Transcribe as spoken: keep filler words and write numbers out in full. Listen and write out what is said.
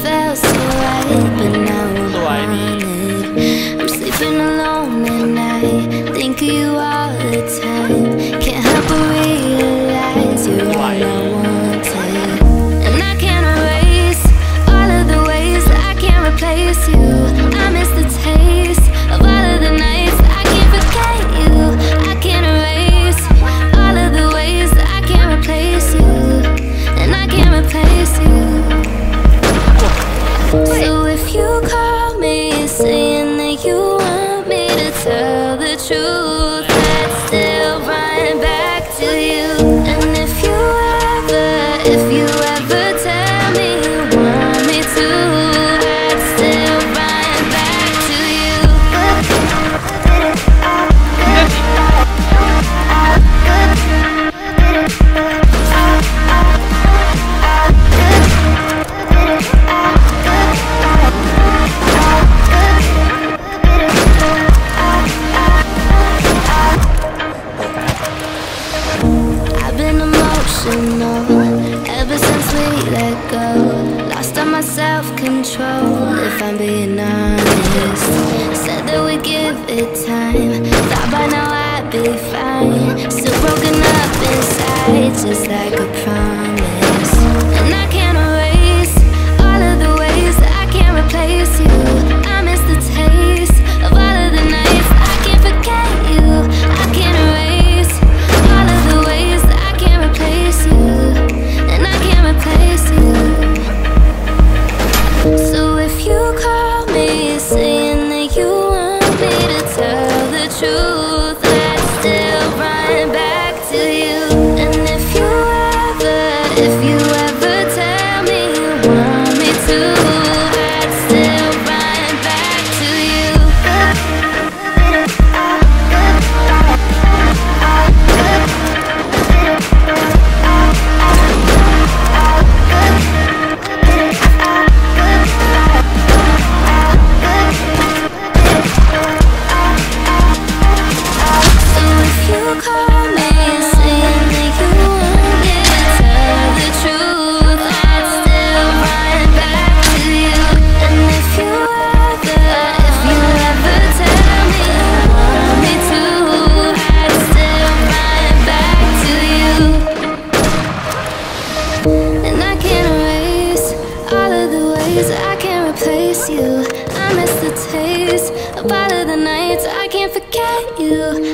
felt so right, but now I'm haunted. I'm sleeping alone at night, think of you all the time. Can't help but realize you're all I wanted. And I can't erase all of the ways that I can't replace you. I miss the taste of all of the nights I can't forget you. I can't erase all of the ways that I can't replace you. And I can't replace you. So if you call me saying that you want me to tell the truth, I'd still run back to you. And if you ever, if you ever tell me you want me to, I'd still run back to you. I've been emotional ever since we let go. Lost all my self-control, if I'm being honest. Said that we'd give it time, thought by now I'd be fine. Still broken up inside, just like a promise. And I can't erase all of the ways that I can't replace you. I miss the taste of all of the nights I can't forget you. I can't erase all of the ways that I can't replace you. And I can't replace you. So if you call me saying that you want me to tell the truth, I'd still run back to you. And if you ever, if you ever tell me you want me to, I'd still run back to you. So if you call me saying that you want me to tell the truth, I'd still run back to you. And if you ever, if you ever tell me you want me to, I'd still run back to you. And I can't erase all of the ways that I can't replace you. I miss the taste of all of the nights I can't forget you.